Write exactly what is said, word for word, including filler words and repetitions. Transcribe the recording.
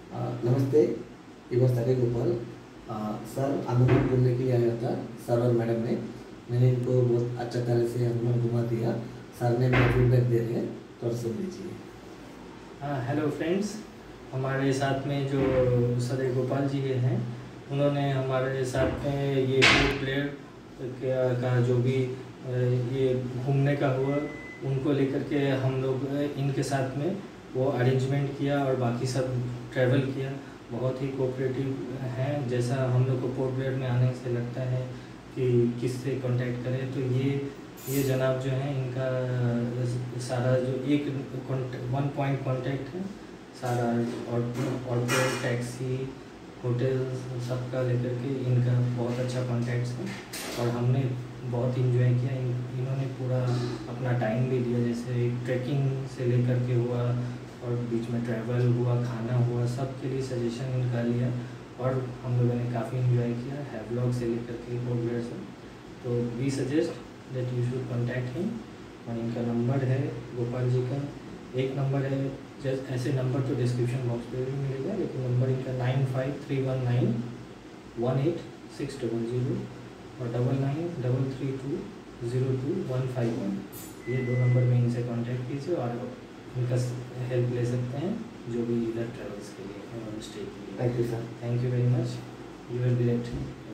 अ, नमस्ते, ये was सदाई गोपाल। अ, सर अंदमान घूमने के लिए आया था सर और मैडम ने। मैंने इनको बहुत अच्छा तरह से अंदमान घुमा दिया। सर ने मेरा फीडबैक दे रहे हैं, तो सुन लीजिए। हाँ, हेलो फ्रेंड्स। हमारे साथ में जो सदाई गोपाल जी के हैं, उन्होंने हमारे साथ में ये टूर प्लेयर का जो भी ये घूमने का हुआ, उनको लेकर के हम लोग इनके साथ में वो अरेंजमेंट किया और बाकी सब ट्रैवल किया। बहुत ही कोऑपरेटिव हैं। जैसा हम लोग को पोर्ट ब्लेयर में आने से लगता है कि किससे कांटेक्ट करें, तो ये ये जनाब जो हैं, इनका सारा जो एक वन पॉइंट कांटेक्ट है, सारा ऑटो टैक्सी होटल सबका लेकर के इनका बहुत अच्छा कॉन्टैक्ट्स है और हमने बहुत इंजॉय किया। इन, इन्होंने पूरा अपना टाइम भी दिया, जैसे ट्रैकिंग से लेकर के हुआ और बीच में ट्रैवल हुआ, खाना हुआ, सब के लिए सजेशन इनका लिया और हम लोगों ने काफ़ी इंजॉय किया है व्लॉग से लेकर के पोर्ट से। तो we suggest that you should contact him. और इनका नंबर है गोपाल जी का, एक नंबर है, जैसे ऐसे नंबर तो डिस्क्रिप्शन बॉक्स पे भी मिलेगा, लेकिन नंबर इनका nine five three one nine one eight six double zero और double nine double three two zero two one five one. ये दो नंबर में इनसे कांटेक्ट कीजिए और इनका हेल्प ले सकते हैं जो भी इधर ट्रेवल्स के लिए और स्टे के लिए। Thank you sir. Thank you very much. You are great.